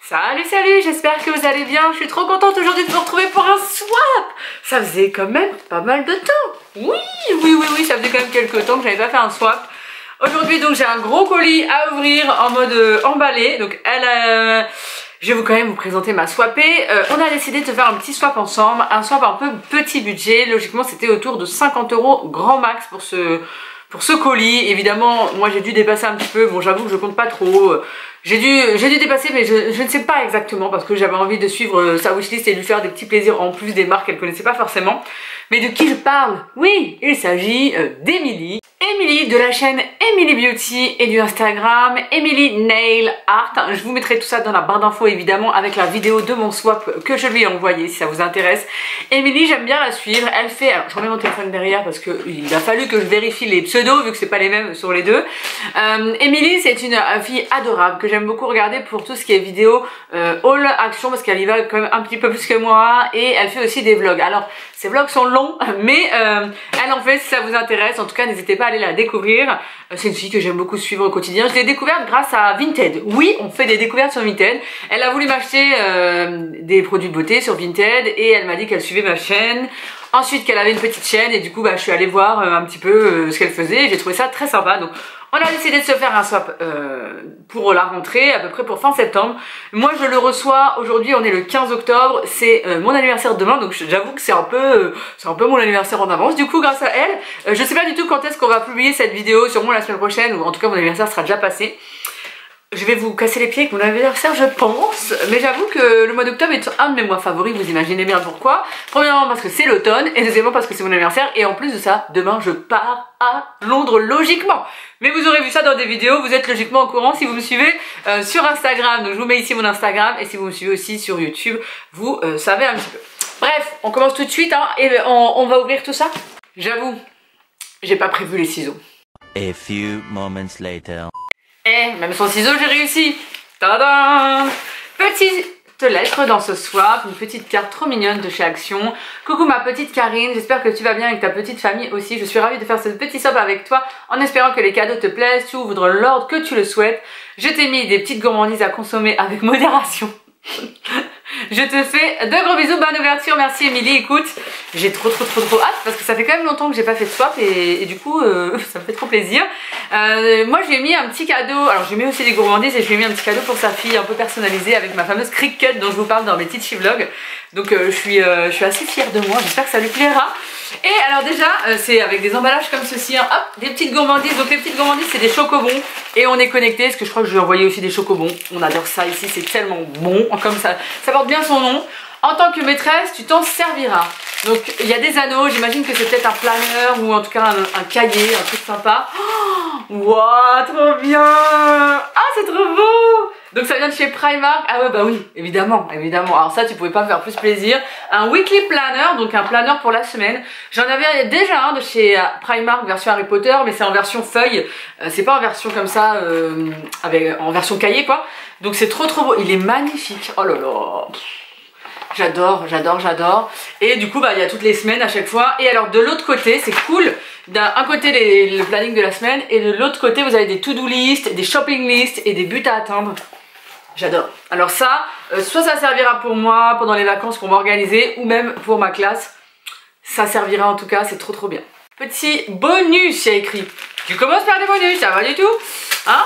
Salut, salut, j'espère que vous allez bien. Je suis trop contente aujourd'hui de vous retrouver pour un swap. Ça faisait quand même pas mal de temps. Oui, ça faisait quand même quelques temps que j'avais pas fait un swap. Aujourd'hui donc j'ai un gros colis à ouvrir en mode emballé. Donc je vais quand même vous présenter ma swapée. On a décidé de faire un petit swap ensemble. Un swap un peu petit budget. Logiquement c'était autour de 50 € grand max pour ce colis. Évidemment moi j'ai dû dépasser un petit peu. Bon j'avoue que je compte pas trop. J'ai dû dépasser mais je ne sais pas exactement parce que j'avais envie de suivre sa wishlist et de lui faire des petits plaisirs en plus des marques qu'elle connaissait pas forcément. Mais de qui je parle? Oui, il s'agit d'Emily. Emily de la chaîne Emily Beauty et du Instagram Emily Nail Art. Je vous mettrai tout ça dans la barre d'infos évidemment avec la vidéo de mon swap que je lui ai envoyé si ça vous intéresse. Emily, j'aime bien la suivre. Elle fait, alors je remets mon téléphone derrière parce qu'il a fallu que je vérifie les pseudos vu que c'est pas les mêmes sur les deux. Emily c'est une fille adorable que j'aime beaucoup regarder pour tout ce qui est vidéo haul action parce qu'elle y va quand même un petit peu plus que moi et elle fait aussi des vlogs. Alors ces vlogs sont longs mais elle en fait si ça vous intéresse. En tout cas n'hésitez pas à aller la découvrir. C'est une fille que j'aime beaucoup suivre au quotidien. Je l'ai découverte grâce à Vinted. Oui, on fait des découvertes sur Vinted. Elle a voulu m'acheter des produits de beauté sur Vinted et elle m'a dit qu'elle suivait ma chaîne. Ensuite qu'elle avait une petite chaîne et du coup je suis allée voir un petit peu ce qu'elle faisait et j'ai trouvé ça très sympa. Donc on a décidé de se faire un swap pour la rentrée, à peu près pour fin septembre. Moi je le reçois, aujourd'hui on est le 15 octobre, c'est mon anniversaire demain, donc j'avoue que c'est un peu mon anniversaire en avance du coup grâce à elle. Je sais pas du tout quand est-ce qu'on va publier cette vidéo, sûrement la semaine prochaine, ou en tout cas mon anniversaire sera déjà passé. Je vais vous casser les pieds avec mon anniversaire je pense, mais j'avoue que le mois d'octobre est un de mes mois favoris, vous imaginez bien pourquoi. Premièrement parce que c'est l'automne, et deuxièmement parce que c'est mon anniversaire, et en plus de ça, demain je pars à Londres logiquement. Mais vous aurez vu ça dans des vidéos, vous êtes logiquement au courant si vous me suivez sur Instagram, donc je vous mets ici mon Instagram, et si vous me suivez aussi sur YouTube, vous savez un petit peu. Bref, on commence tout de suite, hein, et on va ouvrir tout ça. J'avoue, j'ai pas prévu les ciseaux. A few moments later. Même sans ciseaux j'ai réussi. Tada! Petite lettre dans ce swap, une petite carte trop mignonne de chez Action. Coucou ma petite Karine, j'espère que tu vas bien avec ta petite famille aussi. Je suis ravie de faire ce petit swap avec toi en espérant que les cadeaux te plaisent. Tu ouvres l'ordre que tu le souhaites. Je t'ai mis des petites gourmandises à consommer avec modération. Je te fais de gros bisous, bonne ouverture, merci Emily. Écoute, j'ai trop hâte parce que ça fait quand même longtemps que j'ai pas fait de swap et du coup ça me fait trop plaisir. Moi je lui ai mis un petit cadeau, alors j'ai mis aussi des gourmandises et je lui ai mis un petit cadeau pour sa fille un peu personnalisé avec ma fameuse Cricut dont je vous parle dans mes Titchy vlogs. Donc je suis assez fière de moi, j'espère que ça lui plaira. Et alors déjà c'est avec des emballages comme ceci, hein. Hop, des petites gourmandises. Donc les petites gourmandises c'est des chocobons et on est connecté parce que je crois que je lui ai envoyé aussi des chocobons. On adore ça ici, c'est tellement bon, comme ça porte bien son nom. En tant que maîtresse tu t'en serviras. Donc il y a des anneaux, j'imagine que c'est peut-être un planeur ou en tout cas un cahier, un truc sympa. Waouh, trop bien. Ah c'est trop beau. Donc ça vient de chez Primark. Ah ouais bah oui, évidemment. Alors ça tu pouvais pas me faire plus plaisir. Un weekly planner, donc un planeur pour la semaine. J'en avais déjà un de chez Primark version Harry Potter, mais c'est en version feuille. C'est pas en version comme ça, en version cahier quoi. Donc c'est trop beau. Il est magnifique. Oh là là. J'adore. Et du coup bah il y a toutes les semaines à chaque fois. Et alors de l'autre côté c'est cool. D'un côté le planning de la semaine et de l'autre côté vous avez des to-do list, des shopping list et des buts à atteindre. J'adore. Alors ça, soit ça servira pour moi pendant les vacances pour m'organiser ou même pour ma classe. Ça servira en tout cas, c'est trop bien. Petit bonus, il y a écrit. Tu commences par des bonus, ça va du tout? Hein?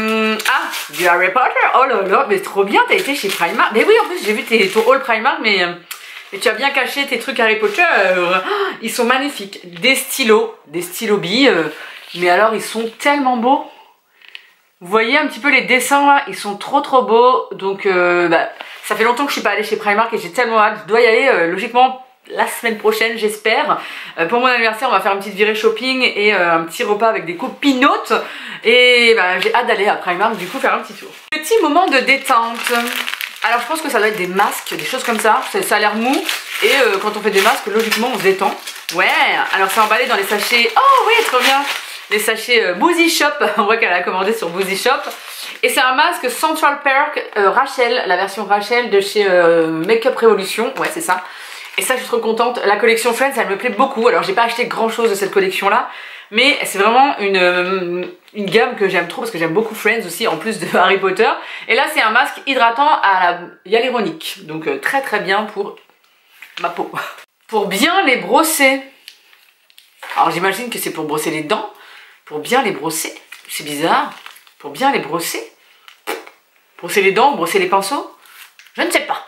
Du Harry Potter. Oh là là, mais trop bien, t'as été chez Primark. Mais oui, en plus j'ai vu ton haul Primark, mais tu as bien caché tes trucs Harry Potter. Ils sont magnifiques. Des stylos billes. Mais alors ils sont tellement beaux. Vous voyez un petit peu les dessins là, ils sont trop beaux. Donc ça fait longtemps que je suis pas allée chez Primark et j'ai tellement hâte. Je dois y aller logiquement la semaine prochaine j'espère. Pour mon anniversaire on va faire une petite virée shopping et un petit repas avec des copinotes. Et j'ai hâte d'aller à Primark du coup faire un petit tour. Petit moment de détente. Alors je pense que ça doit être des masques, des choses comme ça. Ça a l'air mou et quand on fait des masques logiquement on se détend. Ouais, alors c'est emballé dans les sachets. Oh oui, trop bien. Les sachets Boozy Shop, on voit qu'elle a commandé sur Boozy Shop. Et c'est un masque Central Perk Rachel, la version Rachel de chez Makeup Revolution, ouais c'est ça. Et ça je suis trop contente, la collection Friends elle me plaît beaucoup. Alors j'ai pas acheté grand chose de cette collection là, mais c'est vraiment une gamme que j'aime trop parce que j'aime beaucoup Friends aussi en plus de Harry Potter. Et là c'est un masque hydratant à la hyaluronique, donc très très bien pour ma peau. Pour bien les brosser. Alors j'imagine que c'est pour brosser les dents, pour bien les brosser, c'est bizarre, pour bien les brosser. Brosser les dents, brosser les pinceaux, je ne sais pas.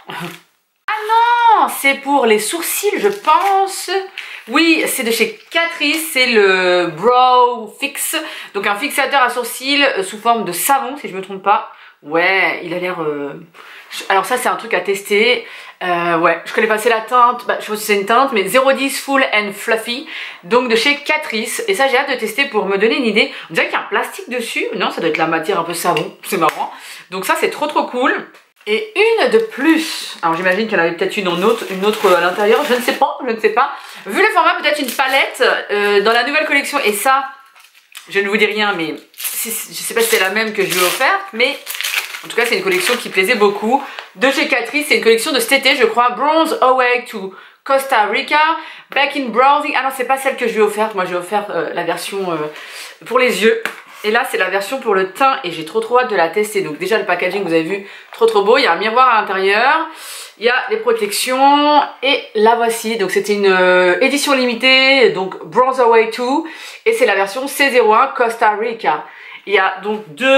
Ah non, c'est pour les sourcils je pense. Oui, c'est de chez Catrice, c'est le Brow Fix. Donc un fixateur à sourcils sous forme de savon si je me trompe pas. Ouais, il a l'air... Alors ça c'est un truc à tester. Ouais, je connais pas, c'est la teinte, bah, je sais pas si c'est une teinte, mais 010 Full and Fluffy. Donc de chez Catrice. Et ça j'ai hâte de tester pour me donner une idée. On dirait qu'il y a un plastique dessus. Non, ça doit être la matière un peu savon, c'est marrant. Donc ça c'est trop cool. Et une de plus, alors j'imagine qu'il y en avait peut-être une autre à l'intérieur, je ne sais pas. Vu le format, peut-être une palette dans la nouvelle collection. Et ça, je ne vous dis rien, mais je sais pas si c'est la même que je lui ai offert, mais en tout cas c'est une collection qui plaisait beaucoup. De chez Catrice, c'est une collection de cet été, je crois, Bronze Away to Costa Rica, Back in Bronzing. Ah non, c'est pas celle que je lui ai offerte, moi j'ai offert la version pour les yeux. Et là c'est la version pour le teint et j'ai trop hâte de la tester. Donc déjà le packaging vous avez vu, trop beau. Il y a un miroir à l'intérieur, il y a les protections et la voici. Donc c'était une édition limitée, donc Bronze Away 2 et c'est la version C01 Costa Rica. Il y a donc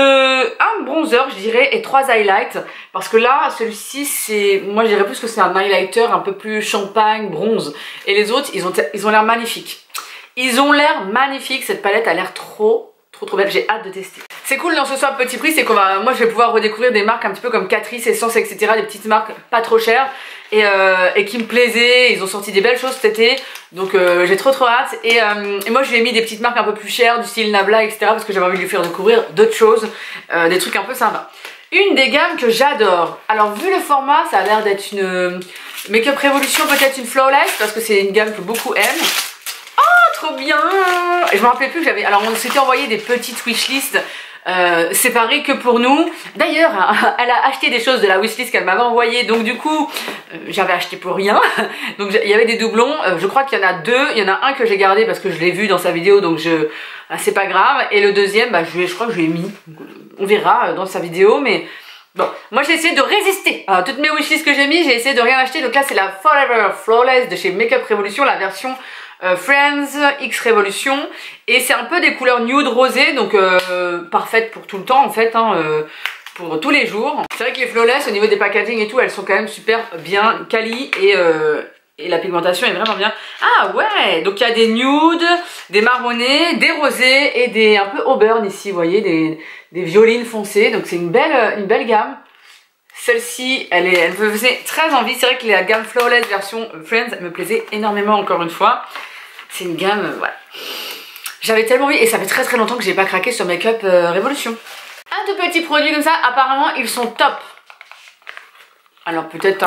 un bronzer je dirais et 3 highlights parce que là celui-ci c'est, moi je dirais plus que c'est un highlighter un peu plus champagne bronze et les autres ils ont l'air magnifiques. Ils ont l'air magnifiques, cette palette a l'air trop belle, j'ai hâte de tester. C'est cool dans ce swap petit prix, c'est moi je vais pouvoir redécouvrir des marques un petit peu comme Catrice, Essence, etc. Des petites marques pas trop chères et qui me plaisaient. Ils ont sorti des belles choses cet été, donc j'ai trop hâte. Et moi je lui ai mis des petites marques un peu plus chères du style Nabla, etc. parce que j'avais envie de lui faire découvrir d'autres choses, des trucs un peu sympas. Une des gammes que j'adore, alors vu le format ça a l'air d'être une Makeup Revolution, peut-être une Flawless parce que c'est une gamme que beaucoup aiment. Trop bien. Et je me rappelais plus que j'avais... Alors on s'était envoyé des petites wishlists séparées que pour nous. D'ailleurs elle a acheté des choses de la wishlist qu'elle m'avait envoyée. Donc du coup j'avais acheté pour rien. Donc il y avait des doublons. Je crois qu'il y en a deux. Il y en a un que j'ai gardé parce que je l'ai vu dans sa vidéo. Donc c'est pas grave. Et le deuxième bah, je crois que je lui ai mis. On verra dans sa vidéo. Mais bon, moi j'ai essayé de résister à toutes mes wishlists que j'ai mis. J'ai essayé de rien acheter. Donc là c'est la Forever Flawless de chez Makeup Revolution. La version... Friends X Revolution et c'est un peu des couleurs nude rosé donc parfaite pour tout le temps en fait pour tous les jours. C'est vrai que les flawless au niveau des packaging et tout elles sont quand même super bien quali et la pigmentation est vraiment bien. Ah ouais, donc il y a des nudes, des marronnés, des rosés et des un peu auburn ici, vous voyez, des violines foncées, donc c'est une belle gamme. Celle-ci, elle me faisait très envie. C'est vrai que la gamme Flawless version Friends, elle me plaisait énormément encore une fois. C'est une gamme, voilà. J'avais tellement envie et ça fait très longtemps que j'ai pas craqué sur Makeup Revolution. Un tout petit produit comme ça, apparemment ils sont top. Alors peut-être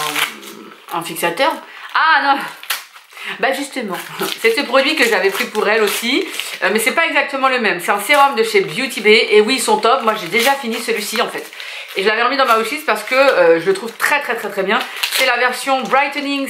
un fixateur. Ah non, bah justement, c'est ce produit que j'avais pris pour elle aussi, mais c'est pas exactement le même. C'est un sérum de chez Beauty Bay et oui ils sont top. Moi j'ai déjà fini celui-ci en fait. Et je l'avais remis dans ma wishlist parce que je le trouve très bien. C'est la version Brightening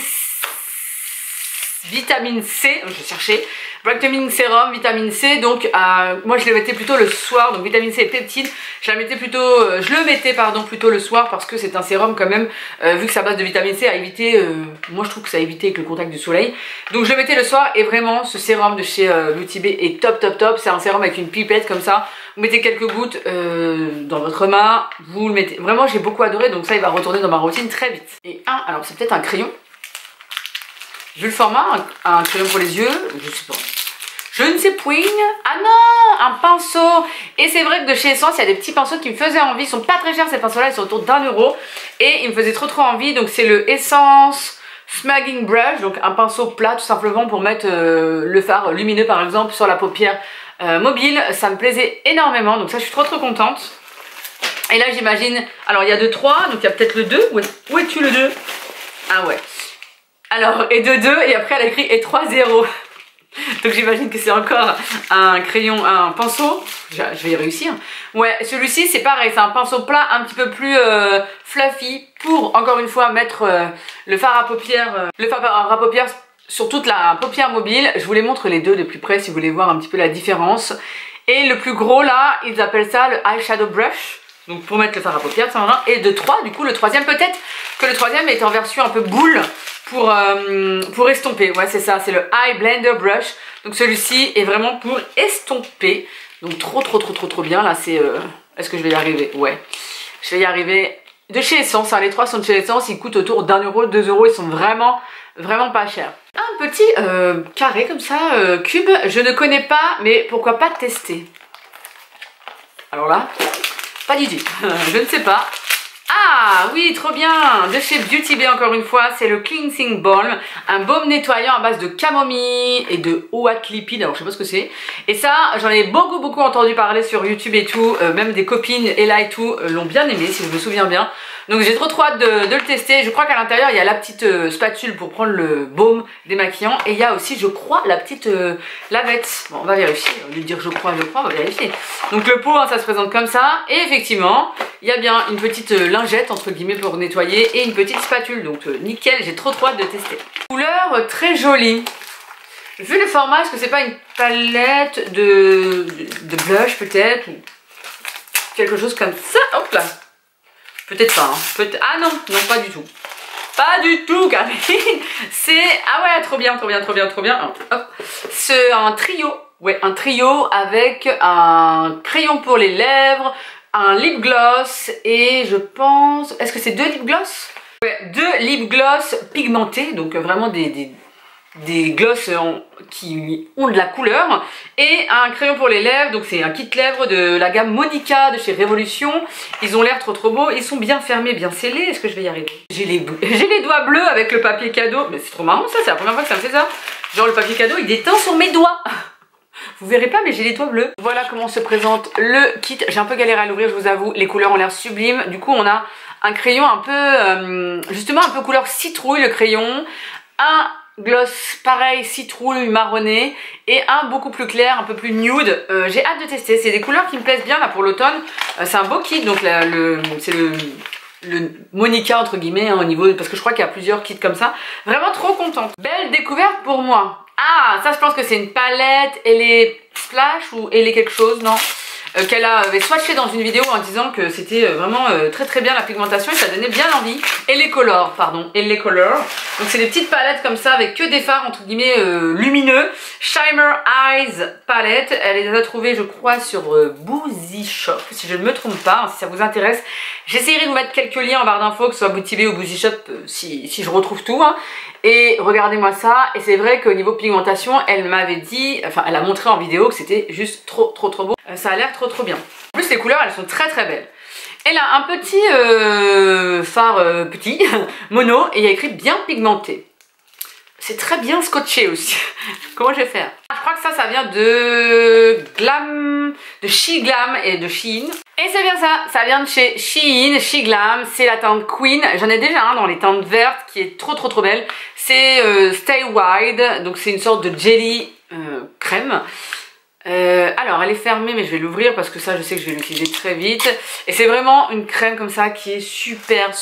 Vitamine C, je cherchais, Brightening Serum Vitamine C, donc moi je le mettais plutôt le soir, donc vitamine C et peptide, je le mettais plutôt le soir parce que c'est un sérum quand même, vu que sa base de vitamine C à éviter, moi je trouve que ça a évité avec le contact du soleil, donc je le mettais le soir et vraiment ce sérum de chez Beauty Bay est top, c'est un sérum avec une pipette comme ça, vous mettez quelques gouttes dans votre main, vous le mettez, vraiment j'ai beaucoup adoré, donc ça il va retourner dans ma routine très vite. Et alors c'est peut-être un crayon. Vu le format, un crayon pour les yeux, je sais pas. Je ne sais point. Ah non, un pinceau. Et c'est vrai que de chez Essence, il y a des petits pinceaux qui me faisaient envie. Ils sont pas très chers ces pinceaux-là, ils sont autour d'1 €. Et ils me faisaient trop envie. Donc c'est le Essence Smagging Brush. Donc un pinceau plat tout simplement pour mettre le fard lumineux par exemple sur la paupière mobile. Ça me plaisait énormément. Donc ça, je suis trop contente. Et là j'imagine, alors il y a 2, 3. Donc il y a peut-être le 2. Où es-tu le 2? Ah ouais. Alors, et de 2, et après elle a écrit et 3 0. Donc j'imagine que c'est encore un crayon, un pinceau. Je vais y réussir. Ouais, celui-ci c'est pareil, c'est un pinceau plat un petit peu plus fluffy pour, encore une fois, mettre le fard à paupières sur toute la paupière mobile. Je vous les montre les deux de plus près si vous voulez voir un petit peu la différence. Et le plus gros là, ils appellent ça le eyeshadow brush. Donc pour mettre le fard à paupières, ça. Et de 3, du coup le troisième, peut-être que le troisième est en version un peu boule pour estomper. Ouais, c'est ça, c'est le Eye Blender Brush. Donc celui-ci est vraiment pour estomper. Donc trop bien. Là, c'est... Est-ce que je vais y arriver? Ouais, je vais y arriver. De chez Essence, hein. Les trois sont de chez Essence. Ils coûtent autour d'1 euro, 2 euros. Ils sont vraiment pas chers. Un petit carré comme ça, cube. Je ne connais pas, mais pourquoi pas tester? Alors là, pas du tout. Je ne sais pas. Ah oui, trop bien. De chez Beauty Bay encore une fois, c'est le Cleansing Balm, un baume nettoyant à base de camomille et de OAT lipide. Alors je sais pas ce que c'est. Et ça, j'en ai beaucoup entendu parler sur YouTube et tout. Même des copines Ella et tout l'ont bien aimé, si je me souviens bien. Donc j'ai trop hâte de le tester. Je crois qu'à l'intérieur il y a la petite spatule pour prendre le baume démaquillant. Et il y a aussi, je crois, la petite lavette. Bon, on va vérifier. Au lieu de dire je crois, on va vérifier. Donc le pot, hein, ça se présente comme ça. Et effectivement, il y a bien une petite lingette entre guillemets pour nettoyer et une petite spatule. Donc nickel, j'ai trop hâte de tester. Couleur très jolie. Vu le format, est-ce que c'est pas une palette de blush peut-être, ou quelque chose comme ça? Hop là. Peut-être pas, hein. Ah non, pas du tout. Pas du tout, Karine. C'est... Ah ouais, trop bien. Hop. C'est un trio. Ouais, un trio avec un crayon pour les lèvres, un lip gloss et je pense... Est-ce que c'est 2 lip gloss? Ouais, 2 lip gloss pigmentés, donc vraiment des gloss qui ont de la couleur et un crayon pour les lèvres. Donc c'est un kit lèvres de la gamme Monica de chez Révolution. Ils ont l'air trop beaux, ils sont bien fermés, bien scellés. Est-ce que je vais y arriver? J'ai les doigts bleus avec le papier cadeau, mais c'est trop marrant ça, c'est la première fois que ça me fait ça. Genre le papier cadeau il déteint sur mes doigts. Vous verrez pas, mais j'ai les doigts bleus. Voilà comment se présente le kit. J'ai un peu galéré à l'ouvrir, je vous avoue. Les couleurs ont l'air sublimes. Du coup on a un crayon un peu justement un peu couleur citrouille, le crayon, un gloss pareil citrouille marronné et un beaucoup plus clair, un peu plus nude. J'ai hâte de tester, c'est des couleurs qui me plaisent bien là pour l'automne. C'est un beau kit, donc c'est le Monica entre guillemets hein, au niveau, parce que je crois qu'il y a plusieurs kits comme ça. Vraiment trop contente. Belle découverte pour moi. Ah, ça je pense que c'est une palette, elle est splash ou elle est quelque chose, non qu'elle avait swatché dans une vidéo en disant que c'était vraiment très bien la pigmentation et ça donnait bien envie. Et les colors, pardon, et les colors. Donc c'est des petites palettes comme ça avec que des fards entre guillemets lumineux. Shimmer Eyes palette, elle les a trouvées je crois sur Boozy Shop, si je ne me trompe pas, si ça vous intéresse. J'essaierai de vous mettre quelques liens en barre d'infos, que ce soit Beauty Bay ou Boozy Shop, si je retrouve tout. Hein. Et regardez-moi ça, et c'est vrai qu'au niveau pigmentation, elle m'avait dit, enfin elle a montré en vidéo que c'était juste trop beau. Ça a l'air trop bien. En plus les couleurs elles sont très belles. Elle a un petit fard petit, mono, et il y a écrit bien pigmenté. C'est très bien scotché aussi. Comment je vais faire? Je crois que ça vient de Glam, de She Glam et de Shein. Et c'est bien ça vient de chez Shein, She Glam, c'est la teinte Queen. J'en ai déjà un dans les teintes vertes qui est trop belle. C'est Stay Wide, donc c'est une sorte de jelly crème. Alors elle est fermée mais je vais l'ouvrir parce que ça je sais que je vais l'utiliser très vite. Et c'est vraiment une crème comme ça qui est super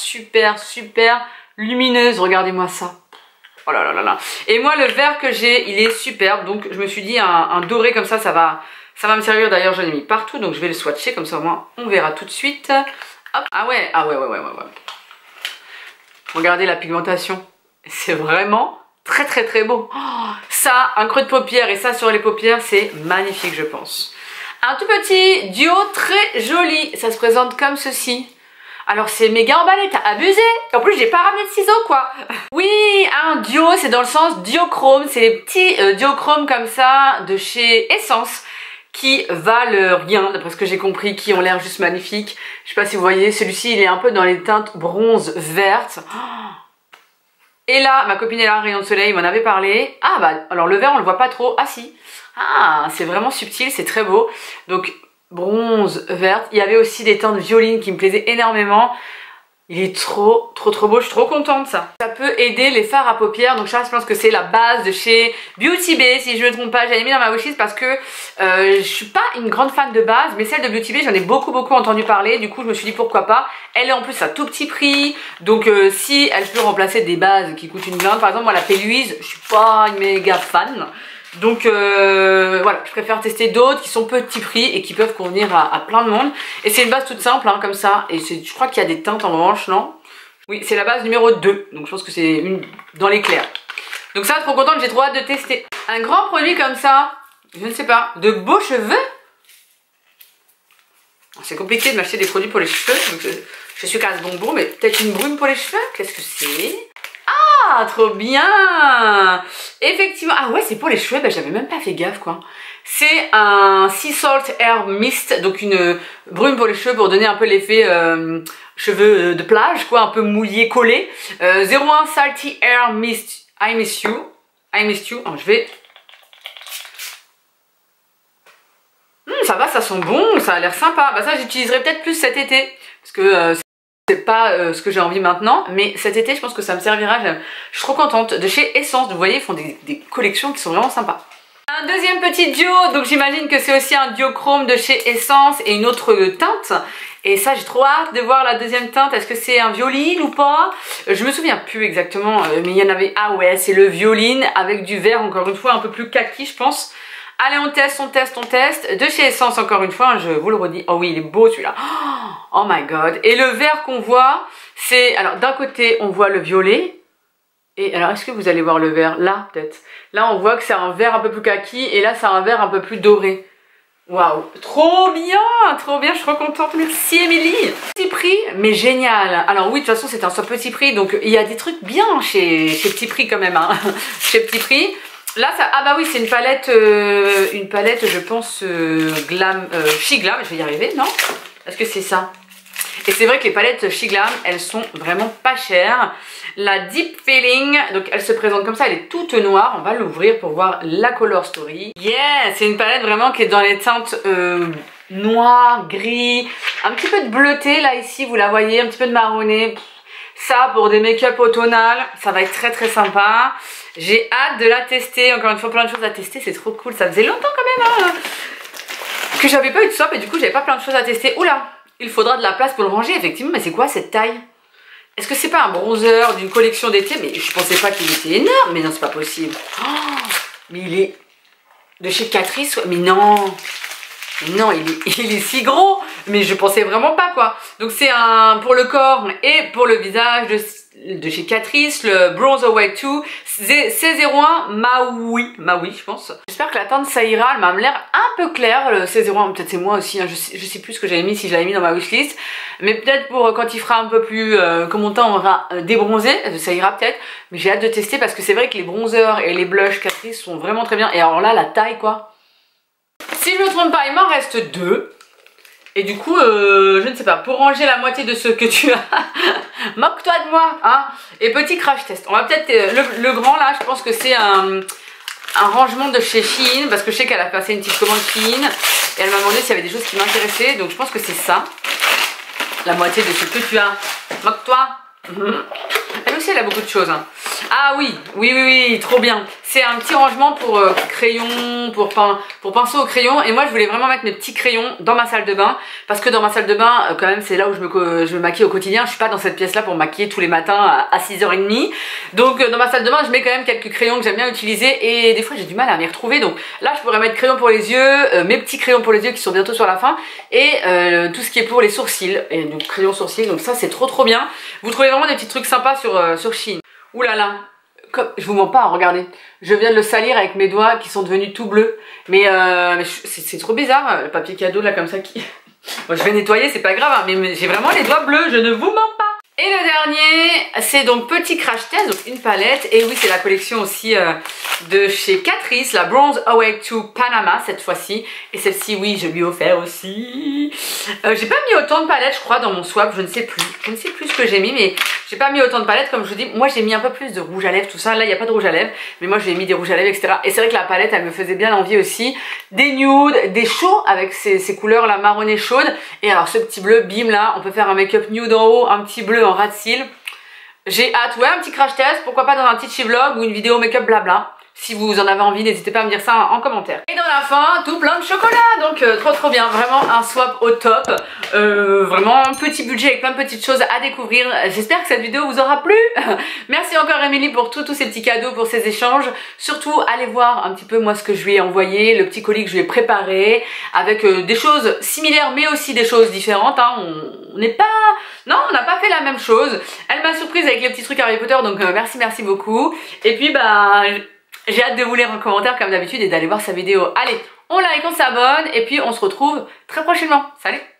lumineuse, regardez-moi ça. Oh là là. Et moi le vert que j'ai il est superbe, donc je me suis dit un doré comme ça va me servir. D'ailleurs j'en ai mis partout, donc je vais le swatcher comme ça au moins on verra tout de suite. Hop. Ah ouais. Regardez la pigmentation, c'est vraiment très beau. Oh, ça, un creux de paupière et ça sur les paupières, c'est magnifique je pense. Un tout petit duo très joli, ça se présente comme ceci. Alors c'est méga emballé, t'as abusé. En plus j'ai pas ramené de ciseaux quoi. Oui, un duo, c'est dans le sens duochrome, c'est les petits duochromes comme ça de chez Essence qui valent rien d'après ce que j'ai compris, qui ont l'air juste magnifiques. Je sais pas si vous voyez, celui-ci il est un peu dans les teintes bronze vertes. Et là, ma copine est là, rayon de soleil, m'en avait parlé. Ah bah, alors le vert on le voit pas trop, ah si. Ah, c'est vraiment subtil, c'est très beau. Donc bronze verte, il y avait aussi des teintes violines qui me plaisaient énormément. Il est trop beau, je suis trop contente ça. Ça peut aider les fards à paupières, donc ça je pense que c'est la base de chez Beauty Bay si je ne me trompe pas. J'avais mis dans ma wishlist parce que je suis pas une grande fan de base, mais celle de Beauty Bay j'en ai beaucoup entendu parler, du coup je me suis dit pourquoi pas. Elle est en plus à tout petit prix, donc si elle peut remplacer des bases qui coûtent une blinde, par exemple moi la Péluise, je suis pas une méga fan. Donc voilà, je préfère tester d'autres qui sont petit prix et qui peuvent convenir à plein de monde. Et c'est une base toute simple hein, comme ça. Et je crois qu'il y a des teintes en revanche, non? Oui, c'est la base numéro 2. Donc je pense que c'est une dans les clairs. Donc ça, trop contente, j'ai trop hâte de tester. Un grand produit comme ça, je ne sais pas, de beaux cheveux. C'est compliqué de m'acheter des produits pour les cheveux. Donc je suis casse-bonbon, mais peut-être une brume pour les cheveux. Qu'est-ce que c'est? Ah, trop bien! Effectivement, ah ouais, c'est pour les cheveux, ben, j'avais même pas fait gaffe quoi. C'est un Sea Salt Air Mist, donc une brume pour les cheveux pour donner un peu l'effet cheveux de plage, quoi, un peu mouillé, collé. 01 Salty Air Mist, I Miss You. I Miss You, alors je vais... ça va, ça sent bon, ça a l'air sympa. Bah ça, j'utiliserai peut-être plus cet été, parce que... c'est pas ce que j'ai envie maintenant, mais cet été je pense que ça me servira. Je suis trop contente. De chez Essence, vous voyez, ils font des collections qui sont vraiment sympas. Un deuxième petit duo, donc j'imagine que c'est aussi un duochrome de chez Essence et une autre teinte. Et ça j'ai trop hâte de voir la deuxième teinte. Est-ce que c'est un violine ou pas? Je me souviens plus exactement, mais il y en avait... Ah ouais, c'est le violine avec du vert, encore une fois un peu plus kaki je pense. Allez, on teste. De chez Essence, encore une fois, je vous le redis. Oh oui, il est beau celui-là. Oh my god. Et le vert qu'on voit, c'est... Alors, d'un côté, on voit le violet. Et alors, est-ce que vous allez voir le vert? Là, peut-être. Là, on voit que c'est un vert un peu plus kaki. Et là, c'est un vert un peu plus doré. Waouh. Trop bien, je suis trop contente. Merci, Émilie. Petit prix, mais génial. Alors oui, de toute façon, c'est un soit petit prix. Donc, il y a des trucs bien chez Petit Prix quand même. Hein. Chez Petit Prix. Là, ça... Ah bah oui, c'est une palette, je pense, She Glam, je vais y arriver, non? Est-ce que c'est ça? Et c'est vrai que les palettes She Glam, elles sont vraiment pas chères. La Deep Feeling, donc elle se présente comme ça, elle est toute noire. On va l'ouvrir pour voir la Color Story. Yeah, c'est une palette vraiment qui est dans les teintes noir, gris, un petit peu de bleuté là ici, vous la voyez, un petit peu de marronné. Ça, pour des make-up automnales, ça va être très sympa. J'ai hâte de la tester. Encore une fois, plein de choses à tester. C'est trop cool. Ça faisait longtemps quand même hein, que j'avais pas eu de swap et du coup, j'avais pas plein de choses à tester. Oula, il faudra de la place pour le ranger, effectivement. Mais c'est quoi cette taille? Est-ce que c'est pas un bronzer d'une collection d'été? Mais je pensais pas qu'il était énorme. Mais non, c'est pas possible. Oh, mais il est de chez Catrice. Mais non. Non, il est si gros, mais je pensais vraiment pas quoi. Donc c'est un pour le corps et pour le visage de chez Catrice, le Bronze Away 2 C01 Maui je pense. J'espère que la teinte ça ira, elle m'a l'air un peu claire, le C01, peut-être c'est moi aussi, hein, je sais plus ce que j'avais mis, si je l'avais mis dans ma wishlist. Mais peut-être pour quand il fera un peu plus, que mon teint aura débronzé, ça ira peut-être. Mais j'ai hâte de tester parce que c'est vrai que les bronzers et les blushs Catrice sont vraiment très bien. Et alors là, la taille quoi. Si je me trompe pas, il m'en reste 2. Et du coup, je ne sais pas, pour ranger la moitié de ce que tu as, moque-toi de moi, hein. Et petit crash test. On va peut-être, le grand là, je pense que c'est un rangement de chez Shein, parce que je sais qu'elle a passé une petite commande Shein, et elle m'a demandé s'il y avait des choses qui m'intéressaient, donc je pense que c'est ça. La moitié de ce que tu as. Moque-toi. Elle aussi, elle a beaucoup de choses. Hein. Ah oui, trop bien. C'est un petit rangement pour crayon, pour pinceau au crayon. Et moi, je voulais vraiment mettre mes petits crayons dans ma salle de bain. Parce que dans ma salle de bain, quand même, c'est là où je me maquille au quotidien. Je suis pas dans cette pièce-là pour me maquiller tous les matins à 6h30. Donc, dans ma salle de bain, je mets quand même quelques crayons que j'aime bien utiliser. Et des fois, j'ai du mal à m'y retrouver. Donc là, je pourrais mettre crayons pour les yeux, mes petits crayons pour les yeux qui sont bientôt sur la fin. Et tout ce qui est pour les sourcils. Et donc, crayons sourcils. Donc ça, c'est trop bien. Vous trouvez vraiment des petits trucs sympas sur Shein. Ouh là là. Comme, je vous mens pas, regardez, je viens de le salir avec mes doigts qui sont devenus tout bleus. Mais c'est trop bizarre, le papier cadeau là comme ça qui... Bon, je vais nettoyer, c'est pas grave, hein, mais j'ai vraiment les doigts bleus, je ne vous mens pas. Et le dernier, c'est donc petit crash test, donc une palette. Et oui, c'est la collection aussi de chez Catrice, la Bronze Away 2 Panama cette fois-ci. Et celle-ci, oui, je lui ai offert aussi. Emily. J'ai pas mis autant de palettes je crois dans mon swap, je ne sais plus ce que j'ai mis, mais j'ai pas mis autant de palettes comme je vous dis. Moi j'ai mis un peu plus de rouge à lèvres, tout ça, là il n'y a pas de rouge à lèvres, mais moi j'ai mis des rouges à lèvres etc. Et c'est vrai que la palette elle me faisait bien envie aussi, des nudes, des chauds avec ces couleurs là marronnées chaudes, et alors ce petit bleu bim là, on peut faire un make-up nude en haut, un petit bleu en ras de cils. J'ai hâte, ouais, un petit crash test, pourquoi pas dans un petit vlog ou une vidéo make-up blabla. Si vous en avez envie, n'hésitez pas à me dire ça en commentaire. Et dans la fin, tout plein de chocolat, donc trop bien, vraiment un swap au top. Vraiment un petit budget avec plein de petites choses à découvrir. J'espère que cette vidéo vous aura plu. Merci encore Emily pour tous ces petits cadeaux, pour ces échanges. Surtout, allez voir un petit peu moi ce que je lui ai envoyé, le petit colis que je lui ai préparé, avec des choses similaires mais aussi des choses différentes. Hein. On n'est pas... Non, on n'a pas fait la même chose. Elle m'a surprise avec les petits trucs Harry Potter, donc merci beaucoup. Et puis bah... j'ai hâte de vous lire en commentaire comme d'habitude et d'aller voir sa vidéo. Allez, on like, on s'abonne et puis on se retrouve très prochainement. Salut!